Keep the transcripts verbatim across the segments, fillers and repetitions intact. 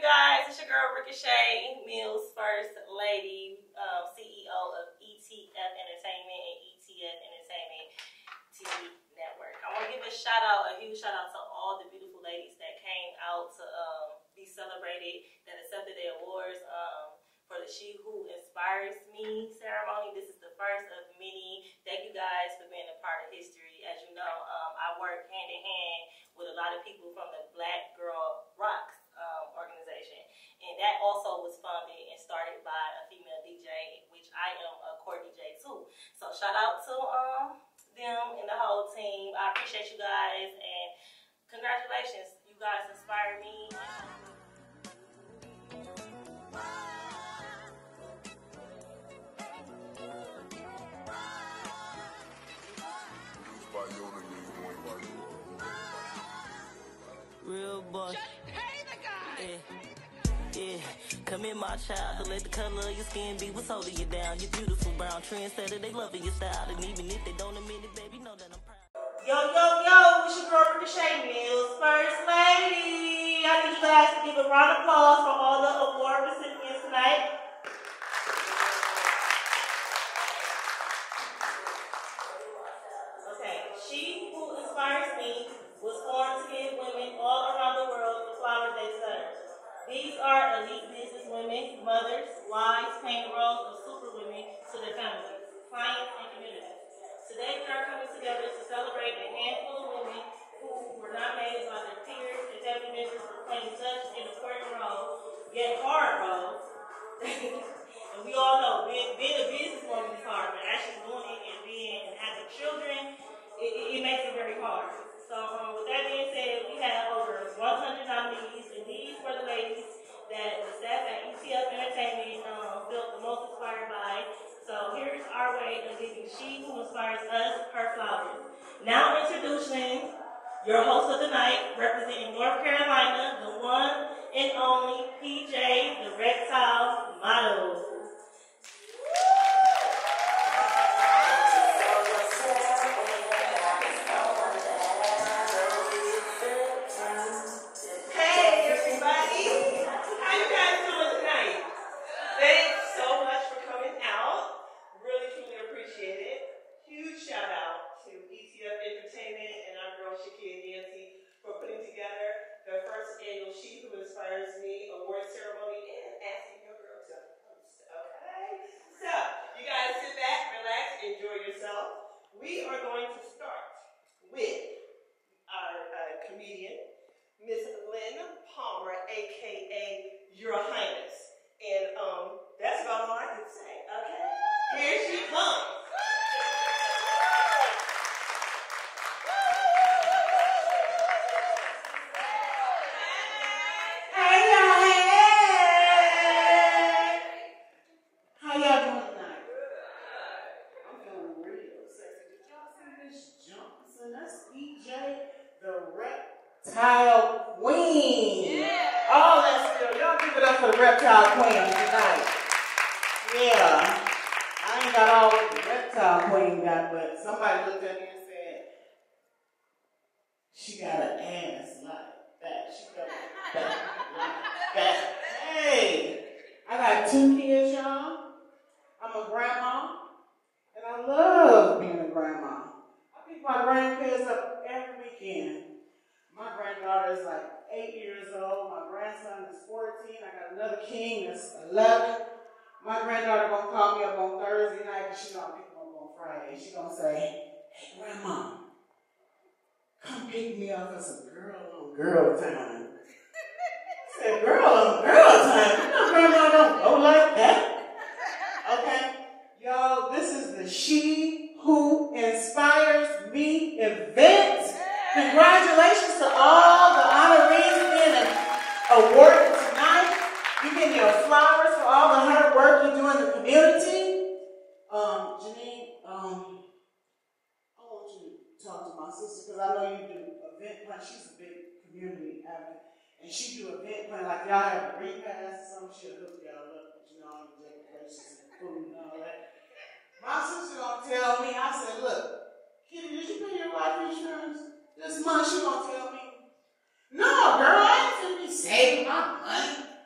guys? It's your girl Ricochet Mills, First Lady, um, C E O of E T F Entertainment and E T F Entertainment T V Network. I want to give a shout out, a huge shout out to all the beautiful ladies that came out to um, be celebrated, that accepted their awards um, for the She Who Inspires Me ceremony. This is the first of many. Thank you guys for being a part of history. As you know, um, I work hand in hand with a lot of people from the Black Girl Rocks um, organization. And that also was funded and started by a female D J, which I am a core D J too. So shout out to um, them and the whole team. I appreciate you guys and congratulations. You guys inspire me. Real boy. Just pay the guy. Yeah, yeah. Come in, my child, to let the color of your skin be what's holding you down. You're beautiful, brown trendsetter. They loving your style, and even if they don't admit it, baby, know that I'm proud. Yo, yo, yo! It's your girl Ricochet Mills, First Lady. I need you guys to give a round of applause for all the award recipients tonight. Okay, She Who Inspires Me was formed to give women all around the world the flowers they deserve. These are elite business women, mothers, wives, playing the roles of superwomen to their families, clients, and communities. Today we are coming together to celebrate a handful of women who were nominated by their peers and family members for playing such an important role, yet hard roles. And we all know being, being a businesswoman is hard, but actually doing it and being and having children, it, it, it makes it very hard. So um, with that being said, we have over one hundred nominees, and these were the ladies that the staff at E T F Entertainment um, felt the most inspired by. So here's our way of giving She Who Inspires Us her flowers. Now introducing your host of the night, representing North Carolina, the one and only P J, the Reptile Model. We are going to start with our uh, comedian, Miss Lynn Palmer, aka Your Highness. And um, that's about all I can say, okay? Here she comes. Hey, y'all, hey! How y'all doing tonight? I'm feeling real sexy. Did y'all see this Johnson? That's P J, the Reptile Queen. Yeah. Oh, that's good. Y'all give it up for the Reptile Queen tonight. Yeah. I ain't got all what the Reptile Queen got, but somebody looked at me and said, she got an ass like that. She got a back like that. Hey, I got two kids, y'all. I'm a grandma, and I love being a grandma. I pick my grandkids up every weekend. My granddaughter is like eight years old. My grandson is fourteen. I got another king that's eleven. My granddaughter gonna call me up on Thursday night, and she gonna pick me up on Friday. She gonna say, "Hey, Grandma, come pick me up for some girl on girl time." I said, "Girl on girl time? You know, Grandma don't go like that." Okay, y'all, this is the She Who Inspires Me event. Congratulations to all the honorees being awarded tonight. You getting your flowers for all the hard work you do in the community. Um, Janine, um, I want you to talk to my sister because I know you do event plan. She's a big community advocate. And she do event plan, like y'all have a green pass or something, she'll hook y'all up, but you know, all the decorations and food and all that. My sister gonna tell me, I said, look, Kitty, did you pay your life insurance this month? She gonna tell me, no, girl, I ain't finna be saving my money.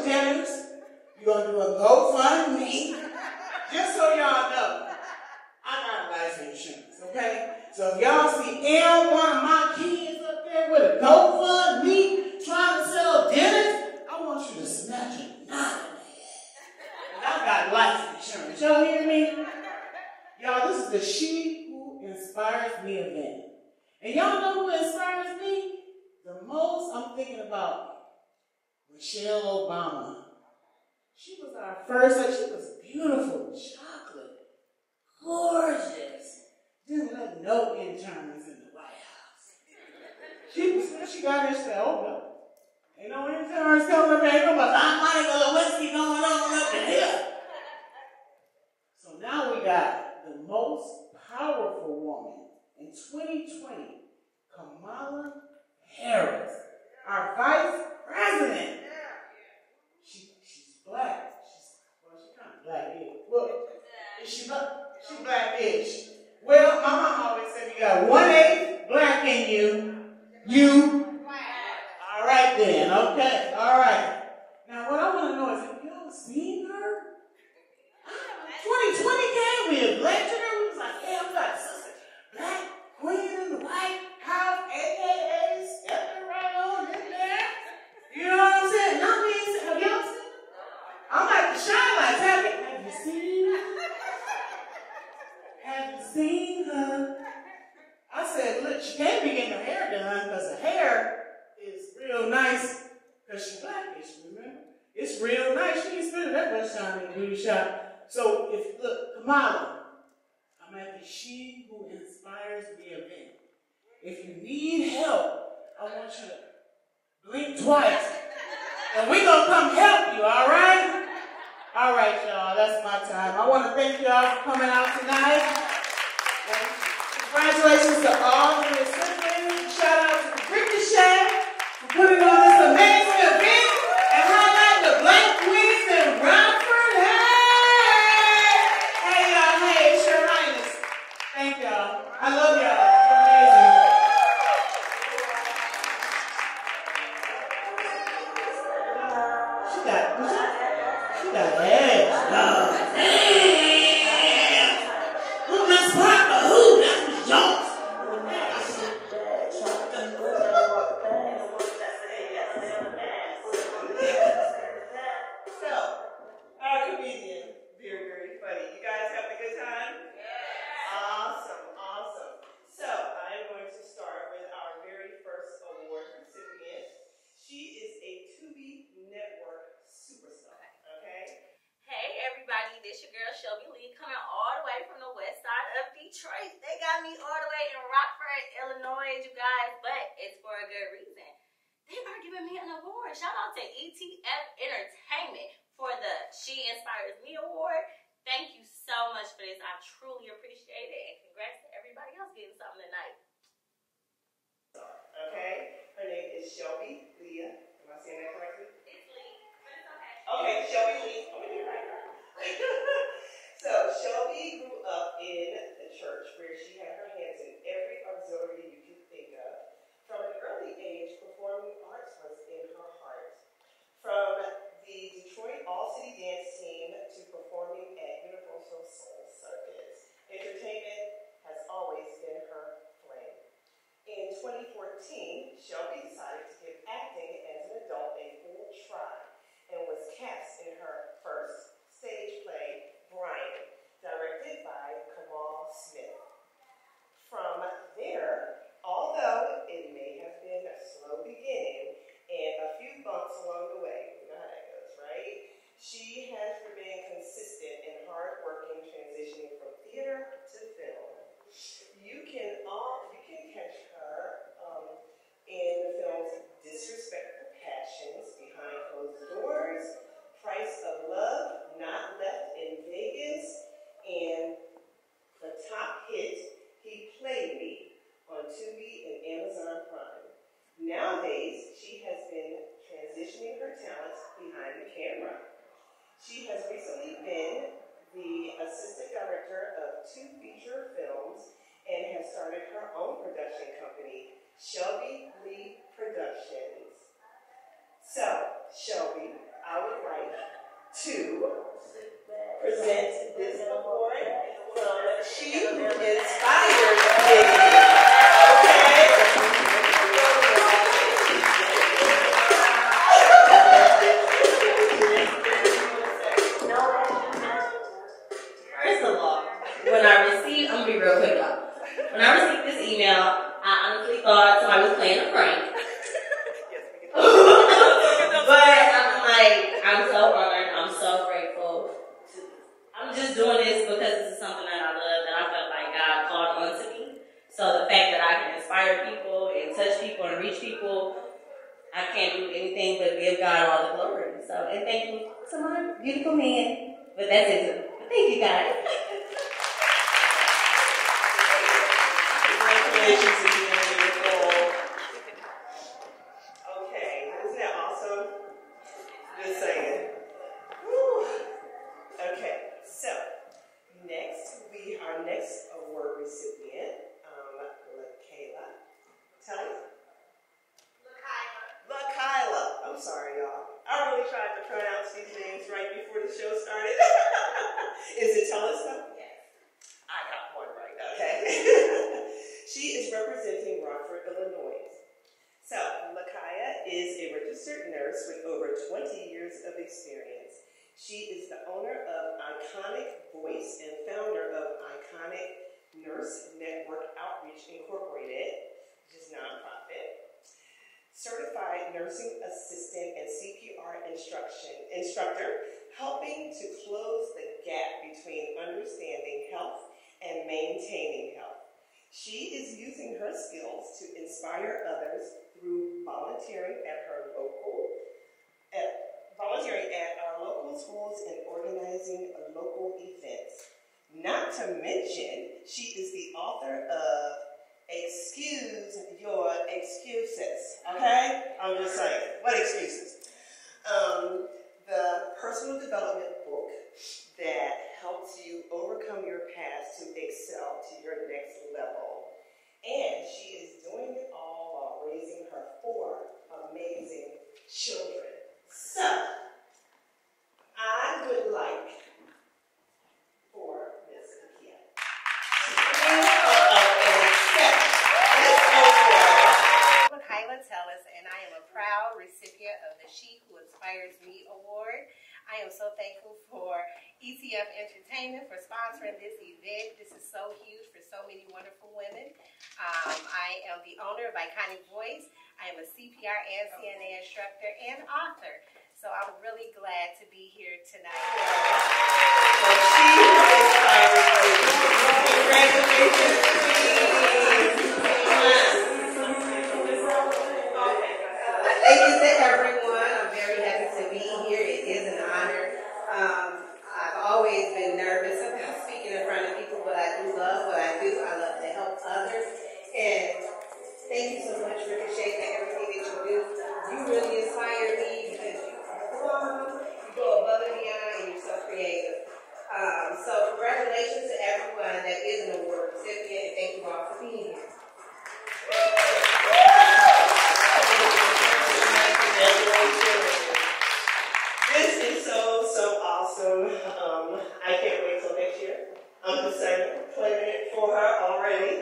dinners. You're going to do a GoFundMe. Just so y'all know, I got life insurance, okay? So if y'all see L, one of my kids up there with a GoFundMe trying to sell dinners, I want you to snatch a knot in the head. And I got life insurance. Y'all hear me? Y'all, this is the She Who Inspires Me event. And y'all know who inspires me? The most, I'm thinking about Michelle Obama. She was our first, like, she was beautiful, chocolate, gorgeous. Didn't let no interns in the White House. She was, she got here and said, oh no, ain't no interns coming up here, ain't no Monica Lewinsky going on up in here. So now we got the most powerful woman in twenty twenty, Kamala Harris, our vice president. She, she's black. She's, well, she's kind of black-ish. Well, is she black? She's black-ish. Well, my mom always said you got one-eighth black in you. You. All right then. Okay. All right. Now, what I want to know is, have y'all seen her? twenty twenty came, we had lectured her. We was like, yeah, we got a sister. Black queen in the White House, a k a stepping right on in there. You know what I'm saying? Now we ain't seen, have y'all seen her? I'm like the shine lights. Have you, have you seen her? Have you seen her? I said, look, she can't be getting her hair done because her hair is real nice because she's blackish, remember? It's real nice. She ain't spending that much time in the beauty shop. So, if, look, Kamala, I'm at the She Who Inspires Me event. If you need help, I want you to blink twice. And we're going to come help you, all right? All right, y'all, that's my time. I want to thank y'all for coming out tonight. And congratulations to all the recipients. Shout out to Ricochet for putting on this amazing event. And highlight the Black Queens in Rockford. Hey! Hey, y'all. Hey, it's your highness. Thank y'all. I love y'all. You're amazing. She got, she got eggs. Oh, damn. Who Miss Parker? Who? That's Miss Jones. So, our comedian, very, very funny. You guys having a good time? Yeah. Awesome, awesome. So, I am going to start with our very first award recipient. She is a Tubi Network superstar, okay? Hey everybody, this your girl Shelby Lee coming all the way from the west side of Detroit. They got me all the way in Rockford, Illinois, you guys, but it's for a good reason. They are giving me an award. Shout out to E T F Entertainment for the She Inspires Me Award. Thank you so much for this. I truly appreciate it. And congrats to everybody else getting something tonight. Okay, her name is Shelby Leah. Am I saying that correctly? It's Lee, but it's okay. Okay, Shelby Lee. I'm gonna do it right now. So, Shelby grew up in the church where she had her hands in every auxiliary you could think of. From an early age, performing arts was in her heart. From the Detroit All-City Dance Team to performing at Universal Soul Circus, entertainment has always been her flame. In twenty fourteen, Shelby decided to give acting as an adult a full try and was cast in her first stage play, Brian, directed by Kamal Smith. From there, although it may have been a slow beginning and a few bumps along the way, you know how that goes, right? She has remained consistent and hard-working, transitioning from theater to film. You can all you can catch her um, in the films Disrespectful Passions, Behind Closed Doors, Price of Love, Not Left in Vegas, and the top hit, He Played Me, on Tubi and Amazon Prime. Nowadays, she has been transitioning her talents behind the camera. She has recently been the assistant director of two feature films and has started her own production company, Shelby Lee Productions. So, Shelby, I would just doing this because this is something that I love, that I felt like God called onto me. So the fact that I can inspire people and touch people and reach people, I can't do anything but give God all the glory. So, and thank you to my beautiful man. But that's it too. But thank you, guys. Congratulations again, beautiful. Okay, isn't that awesome? Just saying. Whew. Okay, so next we our next award recipient, um, LaKayla. Tell me. LaKayla. LaKayla. I'm sorry, y'all. I really tried to pronounce these names right before the show started. Is it Telesta? Yes. I got one right. Okay. She is representing Rockford, Illinois. So, LaKayla is a registered nurse with over twenty years of experience. She is the owner of Iconic Voice and founder of Iconic Nurse Network Outreach Incorporated, which is a nonprofit. Certified nursing assistant and C P R instruction instructor, helping to close the gap between understanding health and maintaining health. She is using her skills to inspire others through volunteering at her local, at, volunteering at our local schools and organizing local events. Not to mention, she is the author of Excuse Your Excuses. Okay? I'm just saying. What excuses? Um, the personal development book that helps you overcome your past to excel to your next level. And she is doing it all while raising her four amazing children. So, I would like for Miss Nakia to bring up and accept this award. LaKayla Tellis, and I am a proud recipient of the She Who Inspires Me Award. I am so thankful for E T F Entertainment for sponsoring this event. This is so huge for so many wonderful women. Um, I am the owner of Iconic Voice. I am a C P R and C N A instructor and author. So I'm really glad to be here tonight. So she inspires me. Congratulations, Thank you to everyone. I'm very happy to be here. It is an honor. Um, I've always been nervous about speaking in front of people, but I do love what I do. I love to help others. And thank you so much, Ricochet, for everything that you do. You really inspire me because you are fun, you go above and beyond, and you're so creative. Um, so congratulations to everyone that is an award recipient, and thank you all for being here. This is so, so awesome. Um, I can't wait till next year. I'm just saying, planning it for her already.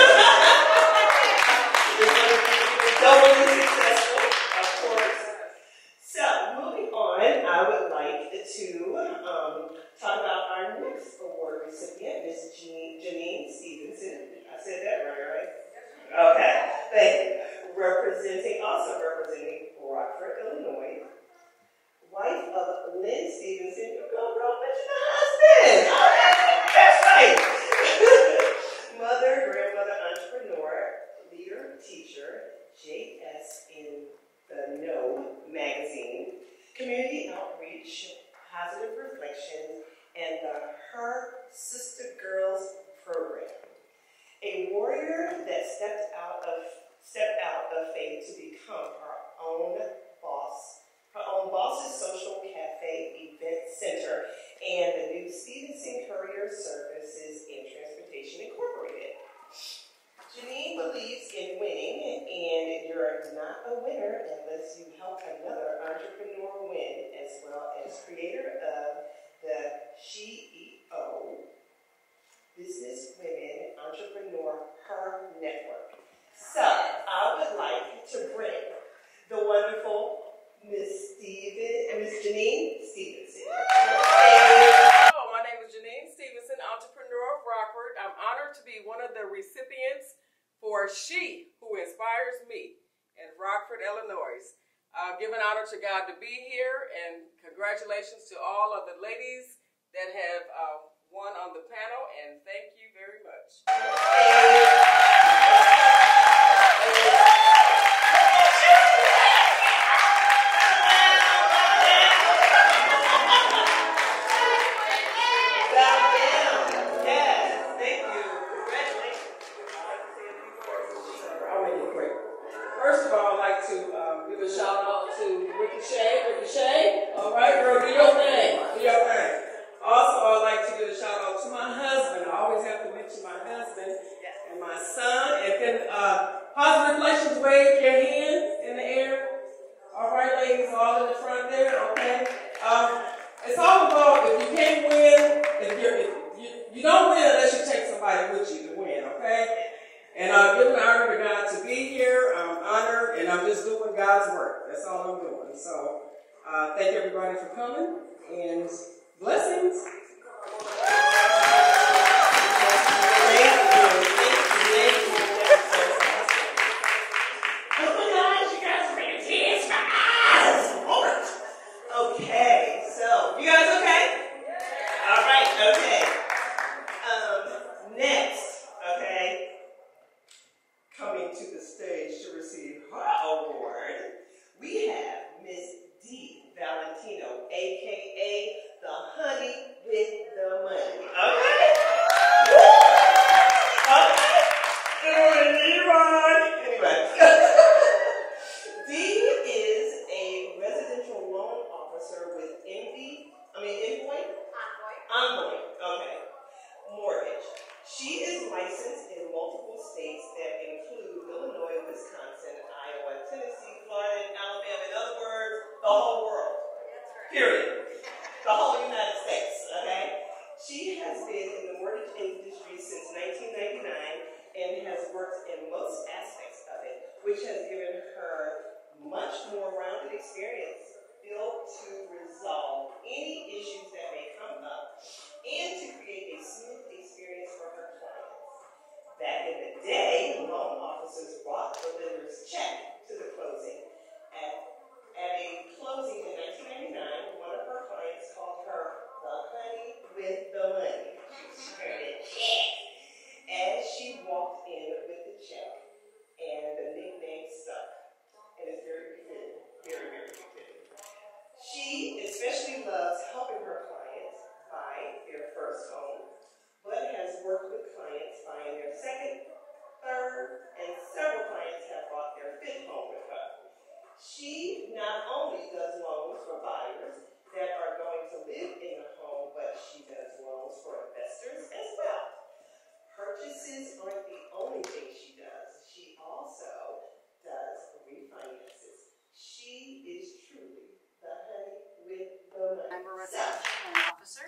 It's going to be doubly successful, of course. So, moving on, I would like to um, talk about our next award recipient, Miss Janine Stevenson. I said that right, right? Okay, thank you. Representing, also representing Rockford, Illinois. Wife of Lynn Stevenson. You go, girl, mention the husband. All right, that's right. Mother, grandmother, entrepreneur, leader, teacher, J S in the Know magazine, community outreach, positive reflection, and the Her Sister Girls program. A warrior that stepped out of stepped out of faith to become her own boss. Her own Boss's Social Cafe Event Center and the new Stevenson Courier Services and Transportation Incorporated. Janine believes in winning, and you're not a winner unless you help another entrepreneur win, as well as creator of the She E O Business Women Entrepreneur Her Network. So, I would like to bring the wonderful Miss Steven, Miss Janine Stevenson. Hello, my name is Janine Stevenson, entrepreneur of Rockford. I'm honored to be one of the recipients for She Who Inspires Me in Rockford, Illinois. Uh, give an honor to God to be here, and congratulations to all of the ladies that have uh, one on the panel, and thank you very much. First of all, I'd like to um, give a shout out to Ricochet. Ricochet, all right, girl, do your thing. Do your thing. Also, I'd like to give a shout out to my husband. I always have to mention my husband and my son. And then uh, positive relations, wave your hand in the air. All right, ladies, all in the front there, okay? Um, it's all about if you can't win, if, you're, if you, you don't win unless you take somebody with you to win, okay? And I'm giving honor to God to be here. I'm honored, and I'm just doing God's work. That's all I'm doing. So, uh, thank everybody for coming, and blessings. Oh my gosh, you guys are making tears in my eyes. Okay, so, you guys okay? All right, okay. Um, next, okay. Coming to the stage to receive her award, we have Miss D. Valentino, a k a the honey with the money. Okay? Okay? Good morning, anyway. D is a residential loan officer with Envy, I mean, Envoy? Envoy. Envoy, okay. Mortgage. She is licensed in multiple states that include Illinois, Wisconsin, Iowa, Tennessee, Florida, and Alabama. In other words, the whole world. Period. The whole United States, okay? She has been in the mortgage industry since nineteen ninety-nine and has worked in most aspects of it, which has given her much more rounded experience built to resolve any issues that may come up and to create a smooth experience for her clients. Back in the day, loan officers brought the lender's check to the closing. At, at a closing in nineteen ninety-nine, one of her clients called her the honey with the money. She turned it check as she walked in with the check, and the nickname stuck. And it's very good, very, very good. She especially loves helping her clients buy their first home, but has worked with clients buying their second, third, and several clients have bought their fifth home with her. She not only does loans for buyers that are going to live in the home, but she does loans for investors as well. Purchases aren't the only thing she does. She also does refinances. She is truly the honey with the money. I'm a residential loan officer,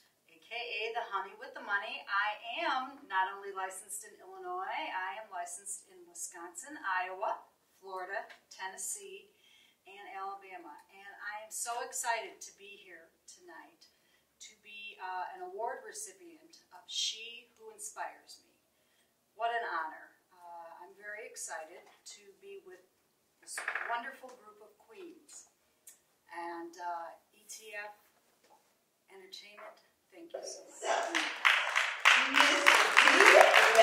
aka the honey with the money. I am not only licensed in Illinois, I am licensed in Wisconsin, Iowa, Florida, Tennessee, and Alabama. And I am so excited to be here tonight to be uh, an award recipient of She Who Inspires Me. What an honor. Uh, I'm very excited to be with this wonderful group of queens. And uh, E T F Entertainment, thank you so much. So, Miss D.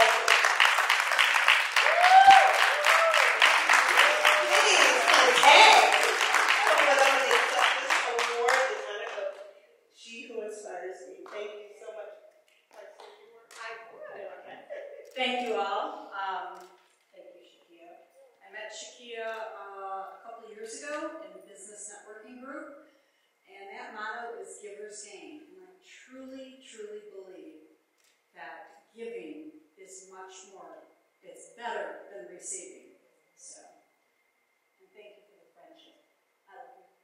Please contest. I'm going to accept this award in honor of She Who Inspires Me. Thank you so much. I would. Thank you all. Um, thank you, Shakia. I met Shakia uh, a couple of years ago in the business networking group, and that motto is giver's gain. And I truly, truly believe that giving is much more, it's better than receiving. So, and thank you for the friendship. I love you.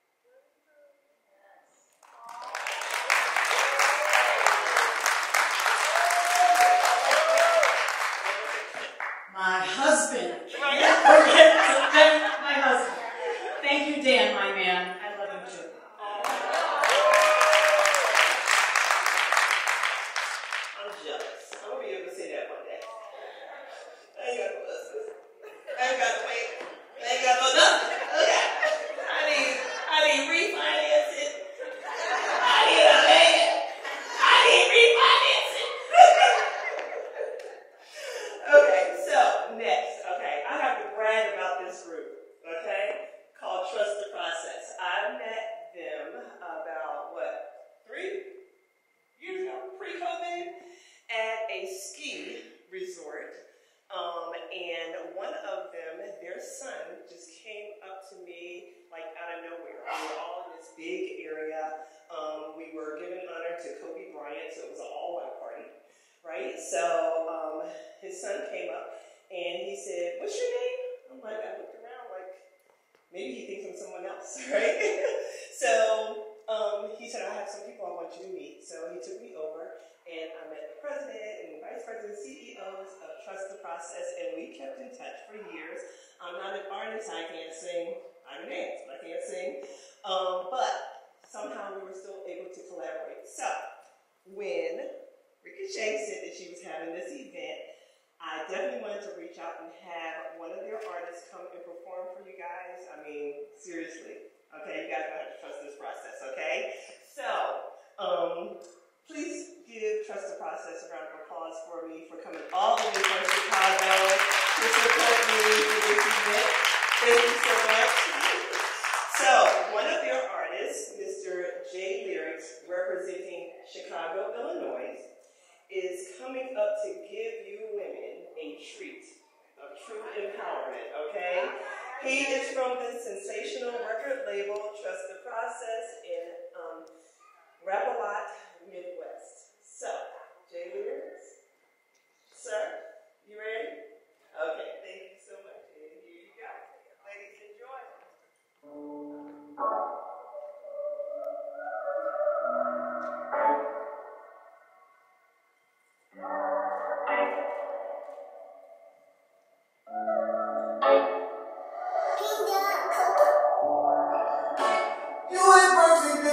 My husband. My husband. Thank you, Dan, my man. I love you too. I'm jealous. I'm going to be able to say that one day. I ain't got no husband. I ain't got to wait. so um, his son came up and he said, "What's your name?" I'm like, I looked around like, maybe he thinks I'm someone else, right? So um, he said, "I have some people I want you to meet." So he took me over and I met the president and vice president, C E Os of Trust the Process, and we kept in touch for years. I'm not an artist, I can't sing. I can dance, but I can't sing. Um, but somehow we were still able to collaborate. So when Ricochet said that she was having this event, I definitely wanted to reach out and have one of their artists come and perform for you guys. I mean, seriously. Okay, you guys don't have to trust this process, okay? So, um, please give Trust the Process a round of applause for me for coming all the way from Chicago to support me for this event. Thank you so much. So, one of your artists, Mister J Lyrics, representing Chicago, Illinois, is coming up to give you women a treat of true empowerment, okay? He is from the sensational record label Trust the Process in um, Rap-A-Lot, Midwest. So, J Lyrics, sir, you ready? Okay, thank you so much. And here you go. Ladies, enjoy. You ain't perfect,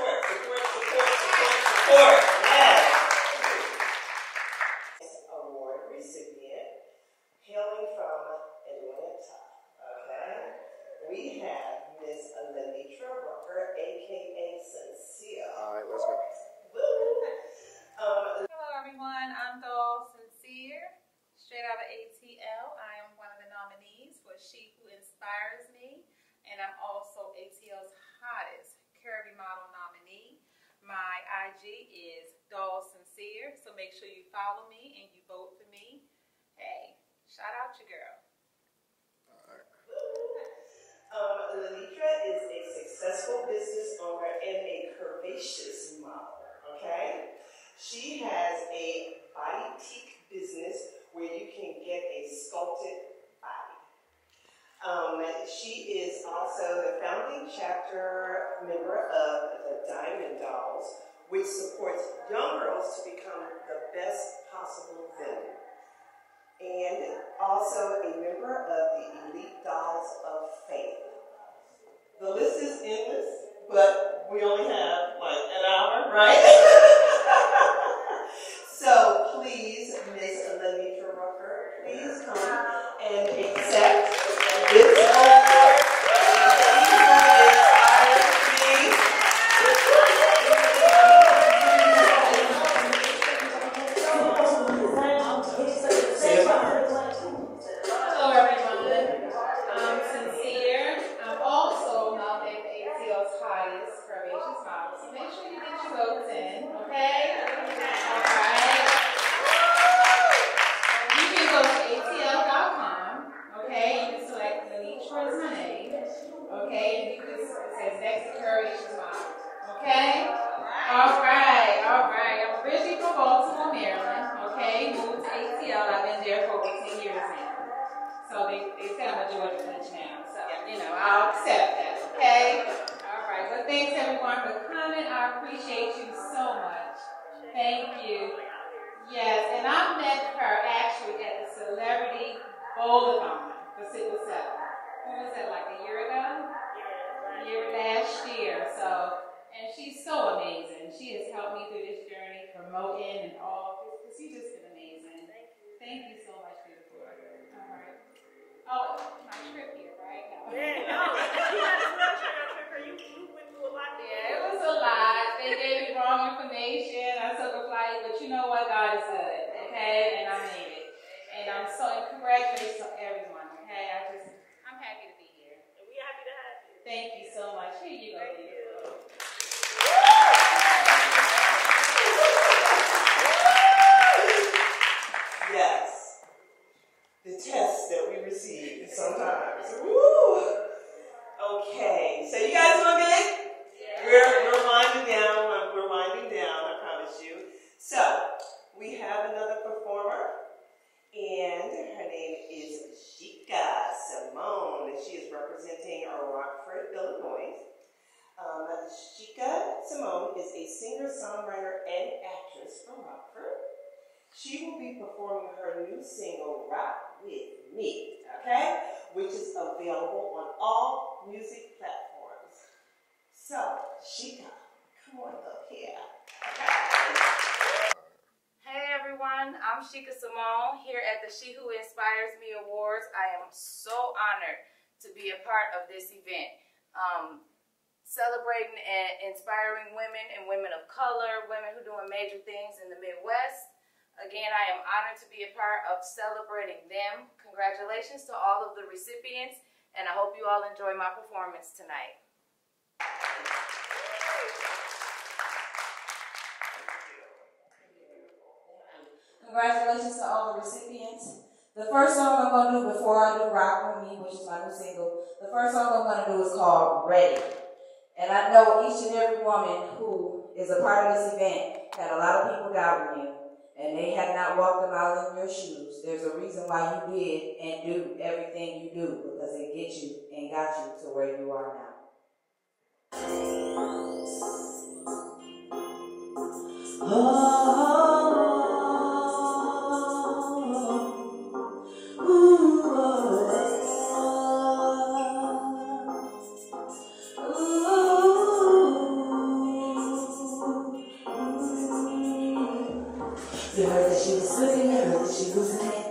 support, support, support, support, support. Yes. Award recipient hailing from Atlanta. Okay. We have Miss Lenitra Rucker, aka Sincere. All right, let's go. um, Hello everyone, I'm Doll Sincere, straight out of A T L. I am one of the nominees for She Who Inspires Me, and I'm also A T L's hottest curvy model nominee. My I G is Doll Sincere, so make sure you follow me and you vote for me. Hey, shout out your girl. um, Lenitra is a successful business owner and a curvaceous model. Okay. She has a boutique business where you can get a sculpted body. Um, she is also the founding chapter member of the Diamond Dolls, which supports young girls to become the best possible them. And also a member of the Elite Dolls of Faith. The list is endless, but we only have like an hour, right? So please, Miss Lenitra Rucker, please come and accept this award. Hello everyone, I'm Sincere. I'm also nominated for A T L's hottest curvaceous model, so make sure you get your votes in, okay? Alright. You can go to A T L dot com, okay? You can select Lenitra as my name, okay? And you can, it says next to curvaceous model, okay? Alright, alright. I'm originally from Baltimore, Maryland, okay? Moved to A T L, I've been there for over ten years now. So they, they say I'm a Georgia Punch now, so, you know, I'll accept that, okay? All right, well, thanks everyone for coming. I appreciate you so much. Thank you. Yes, and I met her actually at the Celebrity Bowl-a-thon for Sickle Cell. When was that, like a year ago? A year last year, so, and she's so amazing. She has helped me through this journey, promoting and all, because she's just been amazing. Thank you. Thank you so much, beautiful. All right. Oh, my trip here, right? No. Yeah, no. You had a wheelchair trip, or you, you went through a lot. Yeah, it was a lot. They gave me wrong information. I took a flight, but you know what? God is good, okay? And I made it. And I'm so, and congratulations to everyone, okay? I just, I'm happy to be here. And we're happy to have you. Thank you so much. Here you go. Thank you. Yes. The tests that we receive sometimes. Woo! Okay, so you guys doing good? Yeah. We're, we're winding down. We're winding down, I promise you. So, we have another performer, and her name is Chica Simone. She is representing Rockford, Illinois. Um, Chica Simone is a singer, songwriter, and actress from Rockford. She will be performing her new single, Rock With Me, okay? Which is available on all music platforms. So, Chica, come on up here. Hey everyone, I'm Chica Simone here at the She Who Inspires Me Awards. I am so honored to be a part of this event. Um, celebrating and inspiring women and women of color, women who are doing major things in the Midwest. Again, I am honored to be a part of celebrating them. Congratulations to all of the recipients, and I hope you all enjoy my performance tonight. Congratulations to all the recipients. The first song I'm going to do before I do Rock With Me, which is my new single, the first song I'm going to do is called Ready. And I know each and every woman who is a part of this event had a lot of people doubting you. And they have not walked a mile in your shoes. There's a reason why you did and do everything you do, because it gets you and got you to where you are now. Oh, ooh, ooh, You heard that she was slipping, you heard that she losing it.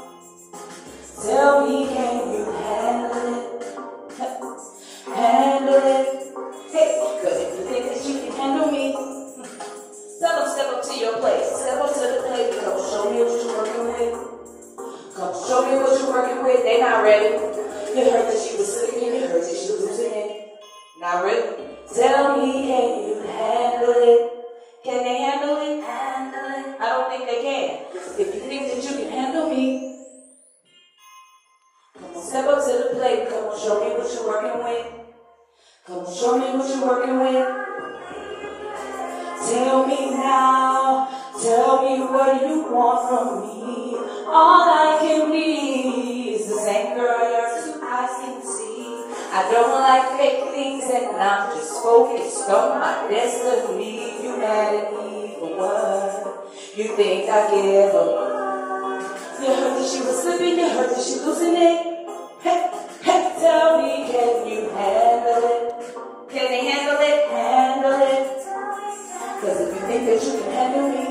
Tell me, can you handle it? Handle it. Hey, cause if you think that you can handle me, tell them step up to your place. Step up to the plate. Come show me what you're working with. Come show me what you're working with. They not ready. You heard that she was slipping, you heard that she was losing it. Not really. Tell me, can you handle it? Can they handle it? Handle it. I don't think they can. If you think that you can handle me, come on, step up to the plate. Come on, show me what you're working with. Come on, show me what you're working with. Tell me now. Tell me what you want from me. All I can be is the same girl your two eyes can see. I don't like fake things and I'm just focused on my destiny. You mad at me for what? You think I give up? You heard that she was slipping, you heard that she losing it. Hey, hey, tell me, can you handle it? Can they handle it? Handle it. Cause if you think that you can handle me,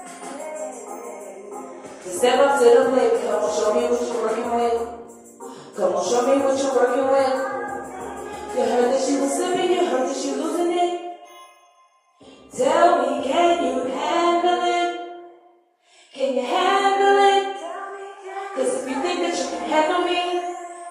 then step up to the plate. Come on, show me what you're working with. Come on, show me what you're working with. You heard that she was slipping, you heard that she losing it. Tell me, can you handle it? Can you handle it? Cause if you think that you can handle me,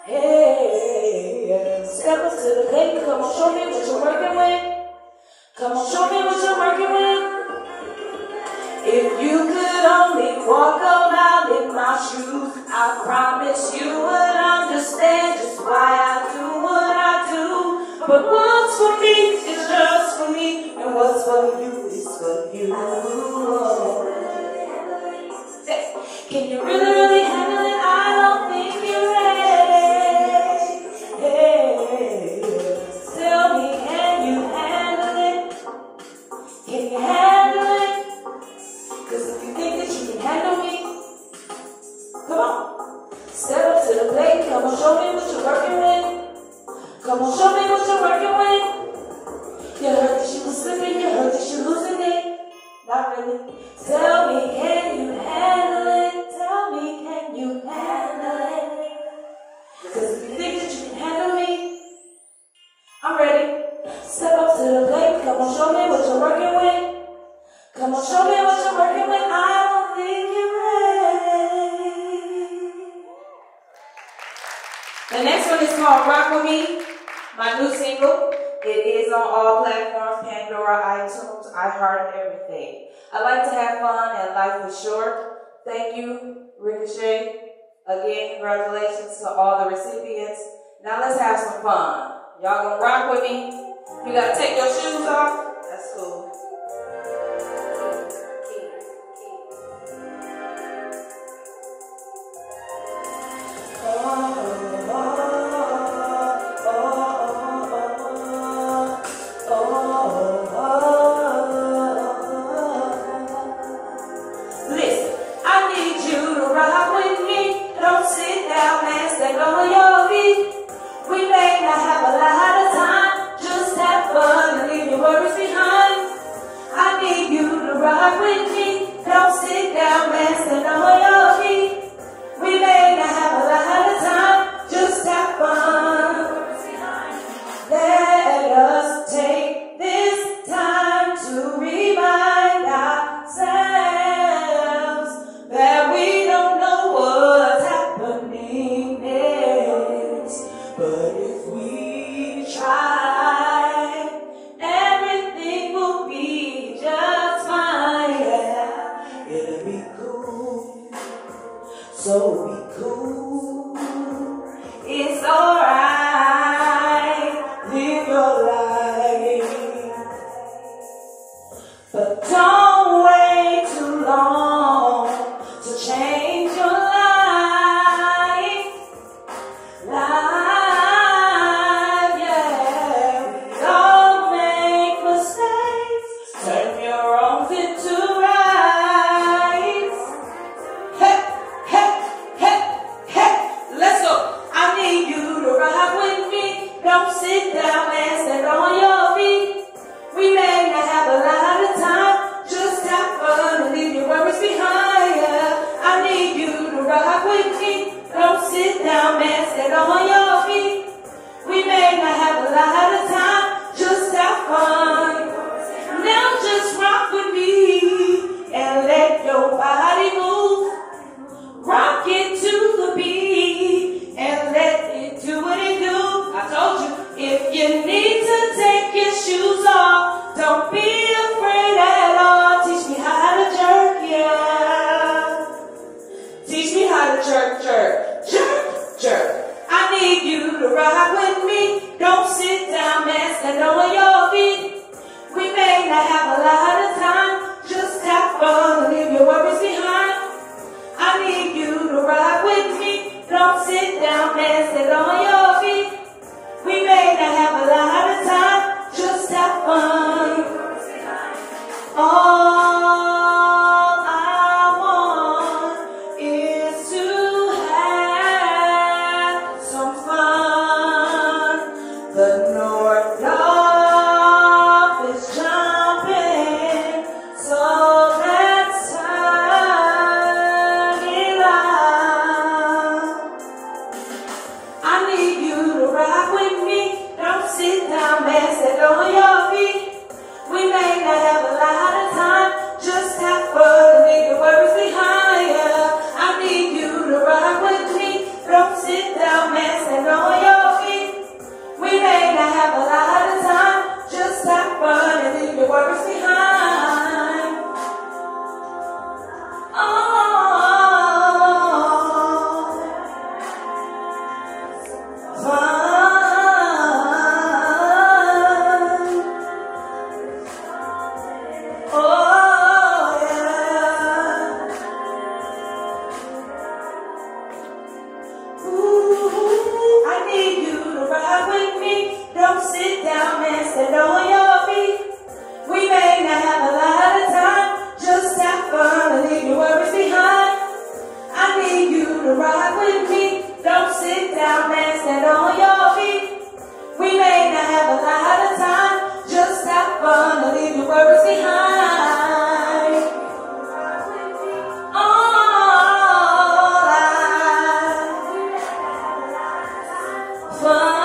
hey, step up to the plate. Come on, show me what you're working with. Come on, show me what you're working with. If you could only walk around in my shoes, I promise you would understand just why I do what I do. But what's for me is just for me, and what's for you is for you. Hey, can you really, really handle it? I don't think you're ready. Hey, tell me, can you handle it? Can you handle it? Cause if you think that you can handle me, come on, step up to the plate. Come on, show me what you're working with. Come on, show me what you're working with. You heard that she was slipping, you heard that she losing it. Not really. Tell me, can you handle it? Tell me, can you handle it? Cause if you think that you can handle me, I'm ready. Step up to the plate. Come on, show me what you're working with. Come on, show me what you're working with. I don't think you're ready. The next one is called Rock With Me, my new single. It is on all platforms, Pandora, iTunes, iHeart, everything. I like to have fun and life is short. Thank you, Ricochet. Again, congratulations to all the recipients. Now let's have some fun. Y'all gonna rock with me? You gotta take your shoes off. That's cool. Worries stand on your feet. We may not have a lot of time, just have fun. Now just rock with me and let your body move. Rock it to the beat and let it do what it do. I told you, if you need to take your shoes off, don't be afraid at all. Teach me how to jerk, yeah. Teach me how to jerk, jerk, jerk, jerk. I need you to rock with me. Don't sit down, man, stand on your feet. We may not have a lot of time, just have fun and leave your worries behind. I need you to rock with me. Don't sit down, man, stand on your feet. We may not have a lot of time, just have fun. All I want is to have some fun. The North Dove is jumping, so let's turn it on. I need you to rock with me. Don't sit down, man, stand on your feet. We may not have a lot of time, just have fun and leave your worries behind, yeah. I need you to rock with me. Don't sit down, man, stand on your feet. We may not have a lot of time, just have fun and leave your worries behind. Oh, fun. Stand on your feet. We may not have a lot of time, just have fun and leave your worries behind. I need you to rock with me. Don't sit down, man, stand on your feet. We may not have a lot of time, just have fun and leave your worries behind. All I fun.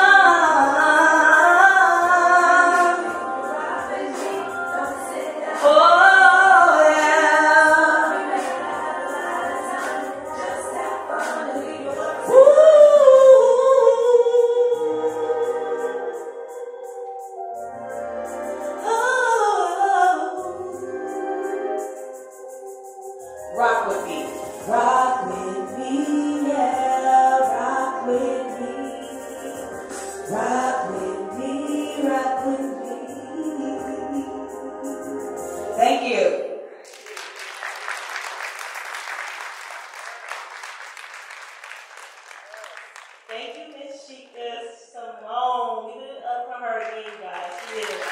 Rock with me, rock with me, yeah, rock with me, rock with me, rock with me. Thank you. Thank you, Miss Sheikah Simone. We did it up for her again, guys. She did it.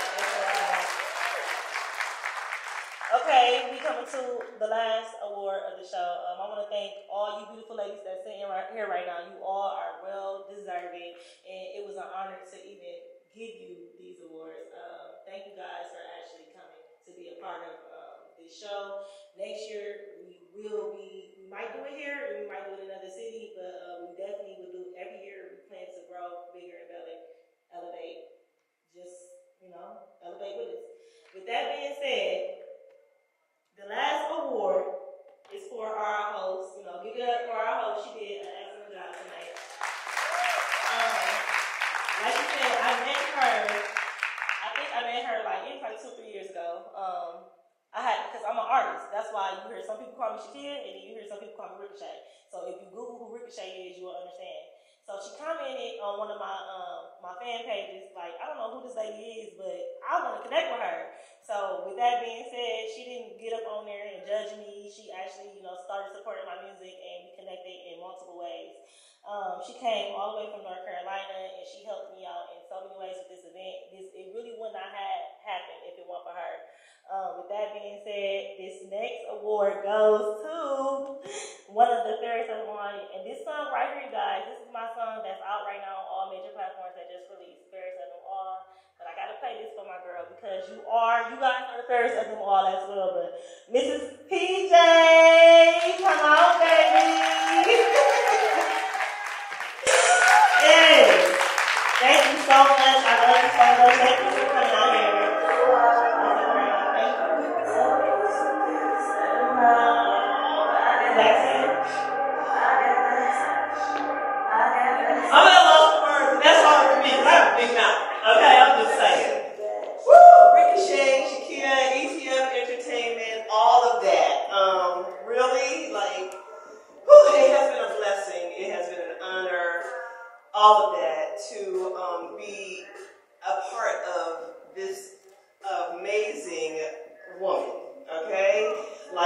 Okay, we coming to the last award of the show. Um, I want to thank all you beautiful ladies that's sitting right here right now. You all are well deserving, and it was an honor to even give you these awards. Um, thank you guys for actually coming to be a part of um, this show. Next year we will be. We might do it here, and we might do it in another city, but uh, we definitely will do every year. We plan to grow bigger and better, elevate. Just you know, elevate with us. With that being said. The last award is for our host. You know, give it up for our host. She did an excellent job tonight. Um, like you said, I met her. I think I met her like it was like two, three years ago. Um, I had because I'm an artist. That's why you hear some people call me Shakira, and then you hear some people call me Ricochet. So if you Google who Ricochet is, you will understand. So she commented on one of my um my fan pages, like I don't know who this lady is, but I want to connect with her. So with that being said, she didn't get up on there and judge me. She actually, you know, started supporting my music, and we connected in multiple ways. Um, she came all the way from North Carolina, and she helped me out in so many ways with this event. This it really would not have happened if it weren't for her. Um, with that being said, this next award goes to one of the Fairest of One. And this song right here, guys, this is my song that's out right now on all major platforms that just released, Fairest of Them All. But I gotta play this for my girl because you are, you guys are the Fairest of Them All as well. But Missus P J, come on, baby.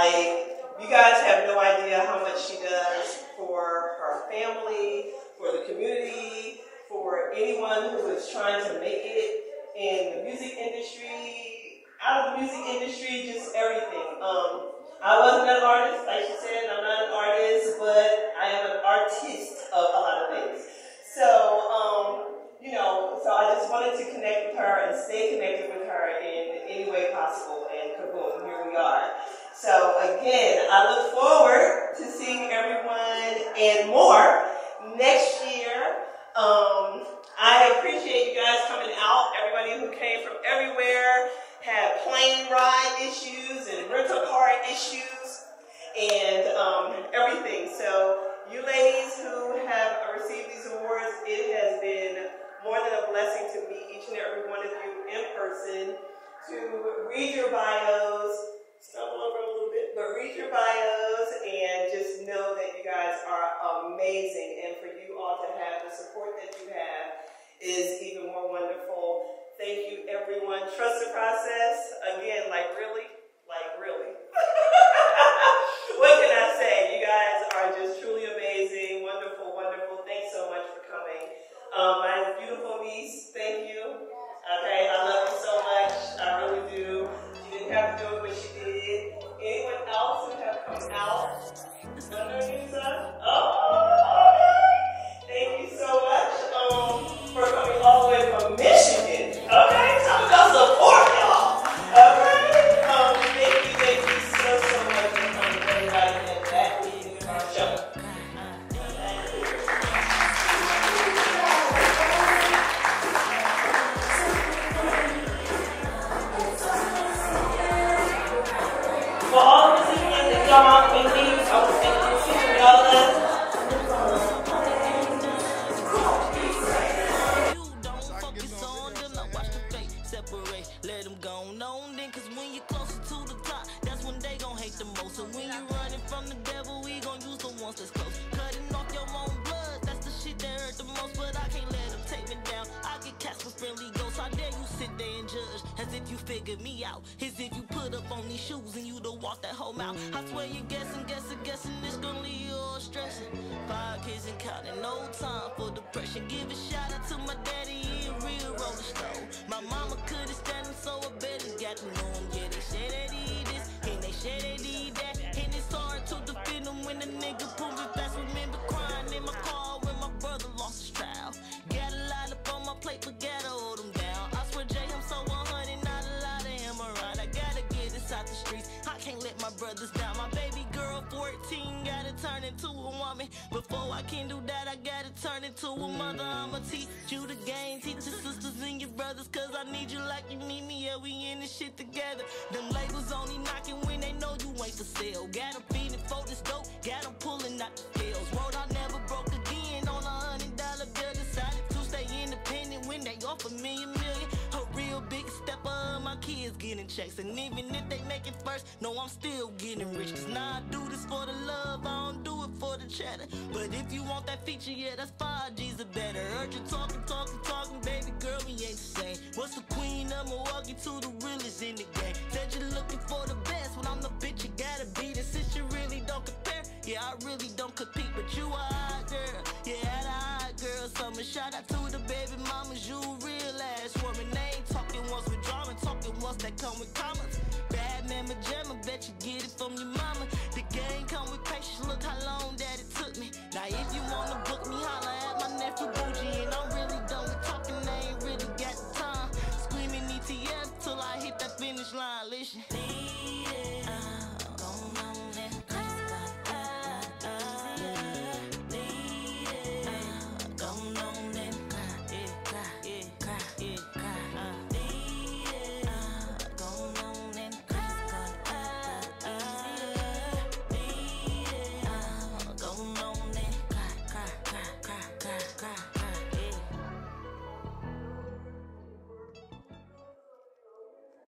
Like, you guys have no idea how much she does for her family, for the community, for anyone who is trying to make it in the music industry, out of the music industry, just everything. Um, I wasn't an artist, like she said, I'm not an artist, but I am an artist of a lot of things. So, um, you know, so I just wanted to connect with her and stay connected with her in any way possible, and kaboom, here we are. So again, I look forward to seeing everyone and more next year. Um, I appreciate you guys coming out, everybody who came from everywhere, had plane ride issues and rental car issues and um, everything. So you ladies who have received these awards, it has been more than a blessing to meet each and every one of you in person, to read your bios, stumble over a little bit, but read your bios and just know that you guys are amazing. And for you all to have the support that you have is even more wonderful. Thank you, everyone. Trust the process. Again, like really, like really. What can I say? You guys are just truly amazing, wonderful, wonderful. Thanks so much for coming. Um, my beautiful niece, thank you. Okay, I love you so much. I really do. She didn't have to do it, but she did. Anyone else who have come out? Oh, thank you so much um, for coming all the way from Michigan. Okay, talk about support, y'all. Okay, um, thank you, thank you so, so much for coming, everybody, and that is our show. For all the recipients that come out with me, I want to thank you for all of us. Separate, let them go on then, cause when you're closer to the top, that's when they gon' hate the most. So when you running from the devil, we gon' use the ones that's close. Cutting off your own blood, that's the shit that hurt the most. But I can't let them take me down, I get cast with friendly ghosts. How dare you sit there and judge, as if you figured me out. As if you put up on these shoes and you don't walk that whole mouth. I swear you guessing, guessing, guessing, it's gon' leave you all stressing. Five kids and counting, no time for depression. Give a shout out to my daddy, he a real roller stone. My mama couldn't stand him, so I better got to know him. Yeah, they say that he this, and they say that he that. And it's hard to defend him when the nigga moving fast. Remember crying in my car when my brother lost his child. Got a lot up on my plate, but gotta hold him down. I swear, Jay, I'm so one hundred, not a lot of him around. I gotta get this out the streets, I can't let my brothers down. My baby girl, fourteen, gotta turn into a woman. Before I can do that, I gotta turn into a mother. I'ma teach you the game, teach your sisters and your brothers, cause I need you like you need me. Yeah, we in this shit together. Them labels only knocking when they know you ain't for sale. Got them feeding for this dope, got them pulling out the scales. Road I never broke again on a hundred dollar bill. Decided to stay independent when they offer me a million. A real big stepper, my kids getting checks. And even if they make it first, no, I'm still getting rich. Cause now I do this for the love, I don't do it for the chatter. But if you want that feature, yeah, that's five G's or better. Heard you talking, talking, talking, baby girl, we ain't the same. What's the queen of Milwaukee to the realest in the game? Said you're looking for the best, when I'm the bitch you gotta beat. And since you really don't compare, yeah, I really don't compete. But you a hot girl, yeah, the hot girl summer. Shout out to the baby mamas, you a real ass woman. They ain't talking once with drama, talking once that come with commas. Bad man, pajama, bet you get it from your mama. The game come with patience, look how long that it took me. Now if you wanna book me, holla at my nephew Bougie. And I'm really done with talking, I ain't really got the time. Screaming E T F till I hit that finish line, listen.